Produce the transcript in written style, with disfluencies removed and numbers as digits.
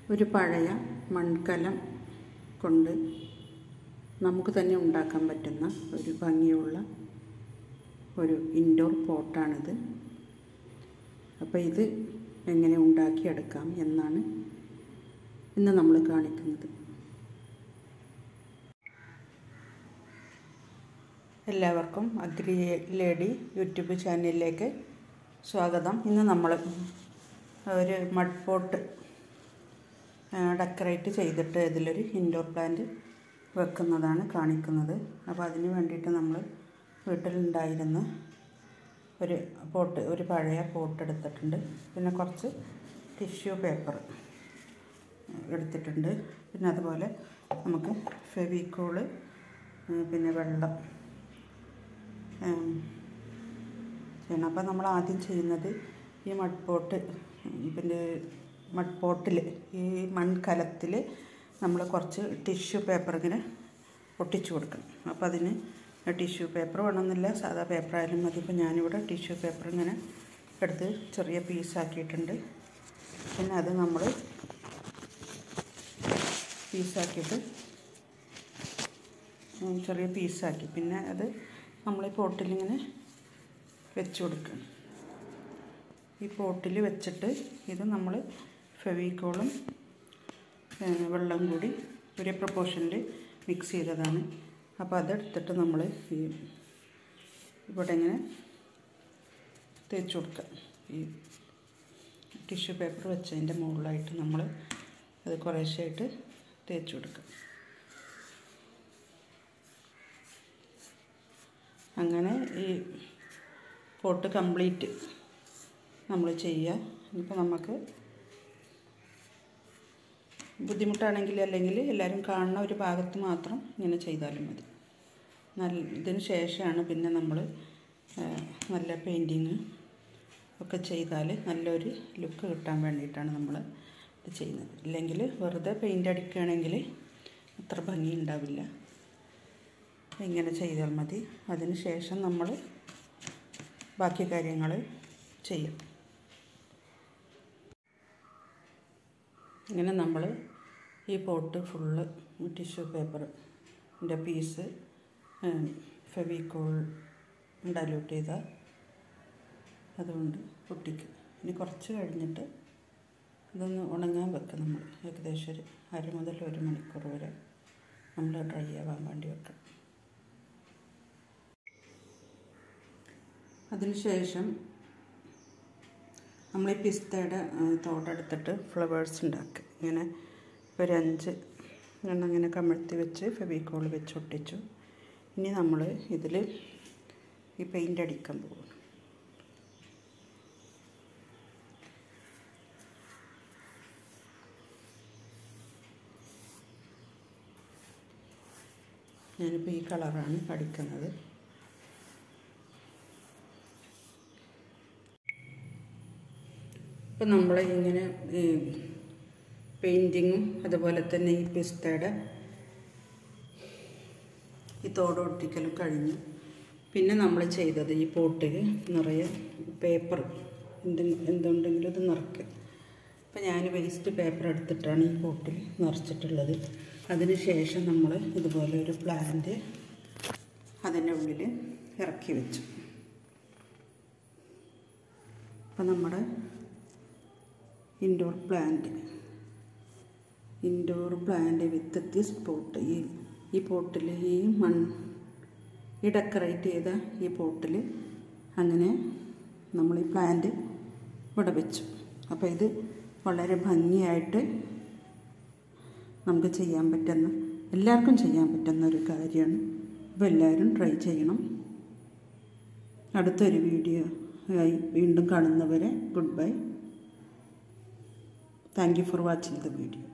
ഒരു പഴയ മൺകലം കൊണ്ട് നമുക്ക് തന്നെ ഉണ്ടാക്കാൻ പറ്റുന്ന ഒരു ഭംഗിയുള്ള ഒരു ഇൻഡോർ പോട്ടാണിത്. അപ്പോൾ ഇത് എങ്ങനെ ഉണ്ടാക്കിയെടുക്കാം എന്നാണ് ഇന്ന് നമ്മൾ കാണിക്കുന്നത്. എല്ലാവർക്കും അഗ്രി ലേഡി യൂട്യൂബ് ചാനലിലേക്ക് സ്വാഗതം. ഇന്ന് നമ്മൾ ഒരു മഡ് പോട്ട് ഡെക്കറേറ്റ് ചെയ്തിട്ട് ഇതിലൊരു ഇൻഡോർ പ്ലാന്റ് വെക്കുന്നതാണ് കാണിക്കുന്നത്. അപ്പോൾ അതിന് വേണ്ടിയിട്ട് നമ്മൾ വീട്ടിലുണ്ടായിരുന്ന ഒരു പഴയ പോട്ട് എടുത്തിട്ടുണ്ട്. പിന്നെ കുറച്ച് ടിഷ്യൂ പേപ്പർ എടുത്തിട്ടുണ്ട്. പിന്നെ അതുപോലെ നമുക്ക് ഫെവിക്കോള്, പിന്നെ വെള്ളം ചെയ്യണം. അപ്പോൾ നമ്മൾ ആദ്യം ചെയ്യുന്നത് ഈ മഡ് പോട്ടിൽ ഈ മൺകലത്തിൽ നമ്മൾ കുറച്ച് ടിഷ്യൂ പേപ്പർ ഇങ്ങനെ ഒട്ടിച്ചു കൊടുക്കണം. അപ്പോൾ അതിന് ടിഷ്യൂ പേപ്പർ വേണമെന്നില്ല, സാധാ പേപ്പർ ആയാലും മതി. ഇപ്പോൾ ഞാനിവിടെ ടിഷ്യൂ പേപ്പർ ഇങ്ങനെ എടുത്ത് ചെറിയ പീസാക്കിയിട്ടുണ്ട്. പിന്നെ അത് നമ്മൾ പീസാക്കിയിട്ട് ചെറിയ പീസാക്കി പിന്നെ അത് നമ്മൾ ഈ പോട്ടിലിങ്ങനെ വെച്ച് കൊടുക്കണം. ഈ പോട്ടിൽ വെച്ചിട്ട് ഇത് നമ്മൾ ഫെവിക്കോളും വെള്ളം കൂടി ഒരേ പ്രൊപ്പോർഷനിൽ മിക്സ് ചെയ്തതാണ്. അപ്പോൾ അതെടുത്തിട്ട് നമ്മൾ ഈ ഇവിടെ ഇങ്ങനെ തേച്ച് കൊടുക്കുക. ഈ ടിഷ്യൂ പേപ്പർ വെച്ചതിൻ്റെ മുകളിലായിട്ട് നമ്മൾ അത് കുറേശ്ശായിട്ട് തേച്ച് കൊടുക്കുക. അങ്ങനെ ഈ പോട്ട് കംപ്ലീറ്റ് നമ്മൾ ചെയ്യുക. ഇപ്പോൾ നമുക്ക് ബുദ്ധിമുട്ടാണെങ്കിൽ അല്ലെങ്കിൽ എല്ലാവരും കാണുന്ന ഒരു ഭാഗത്ത് മാത്രം ഇങ്ങനെ ചെയ്താലും മതി. ഇതിന് ശേഷമാണ് പിന്നെ നമ്മൾ നല്ല പെയിൻറ്റിങ് ഒക്കെ ചെയ്താൽ നല്ലൊരു ലുക്ക് കിട്ടാൻ വേണ്ടിയിട്ടാണ് നമ്മൾ ഇത് ചെയ്യുന്നത്. ഇല്ലെങ്കിൽ വെറുതെ പെയിൻ്റ് അടിക്കുകയാണെങ്കിൽ അത്ര ഭംഗി ഉണ്ടാവില്ല. ഇങ്ങനെ ചെയ്താൽ മതി. അതിന് ശേഷം നമ്മൾ ബാക്കി കാര്യങ്ങൾ ചെയ്യും. ഇങ്ങനെ നമ്മൾ ഈ പോട്ട് ഫുള്ള് ടിഷ്യൂ പേപ്പറിൻ്റെ പീസ് ഫെവിക്കോൾ ഡൈല്യൂട്ട് ചെയ്താൽ അതുകൊണ്ട് പൊട്ടിക്കും. ഇനി കുറച്ച് കഴിഞ്ഞിട്ട് ഇതൊന്ന് ഉണങ്ങാൻ വെക്കുക. നമ്മൾ ഏകദേശം ഒരു 1/2 മുതൽ 1 മണിക്കൂർ വരെ നമ്മൾ ഡ്രൈ ആവാൻ വേണ്ടി വെക്കണം. അതിനുശേഷം നമ്മൾ ഈ പിസ്തയുടെ തോടെടുത്തിട്ട് ഫ്ലവേഴ്സ് ഉണ്ടാക്കുക. ഇങ്ങനെ ഒരു 5 എണ്ണം ഇങ്ങനെ കമഴ്ത്തി വെച്ച് ഫെവിക്കോൾ വെച്ച് ഒട്ടിച്ചു. ഇനി നമ്മൾ ഇതിൽ ഈ പെയിൻ്റ് അടിക്കാൻ പോകും. ഞാനിപ്പോൾ ഈ കളറാണ് അടിക്കുന്നത്. ഇപ്പം നമ്മൾ ഇങ്ങനെ ഈ പെയിൻറ്റിങ്ങും അതുപോലെ തന്നെ ഈ പിസ്തയുടെ ഈ തോട് ഒട്ടിക്കലും കഴിഞ്ഞു. പിന്നെ നമ്മൾ ചെയ്തത് ഈ പോട്ടിൽ നിറയെ പേപ്പർ എന്തുണ്ടെങ്കിലും ഇത് നിറയ്ക്കുക. അപ്പം ഞാൻ വേസ്റ്റ് പേപ്പർ എടുത്തിട്ടാണ് ഈ പോട്ടിൽ നിറച്ചിട്ടുള്ളത്. അതിന് ശേഷം നമ്മൾ ഇതുപോലെ ഒരു പ്ലാന്റ് അതിൻ്റെ ഉള്ളിൽ ഇറക്കി വെച്ചു. അപ്പം നമ്മുടെ indoor plant with this pot, ഈ പോട്ടിൽ ഈ ഡെക്കറേറ്റ് ചെയ്ത ഈ പോട്ടിൽ അങ്ങനെ നമ്മൾ ഈ പ്ലാന്റ് ഇവിടെ വെച്ചു. അപ്പോൾ ഇത് വളരെ ഭംഗിയായിട്ട് നമുക്ക് എല്ലാവർക്കും ചെയ്യാൻ പറ്റുന്ന ഒരു കാര്യമാണ്. അപ്പോൾ എല്ലാവരും ട്രൈ ചെയ്യണം. അടുത്തൊരു വീഡിയോ ആയി വീണ്ടും കാണുന്നവരെ goodbye. Thank you for watching the video.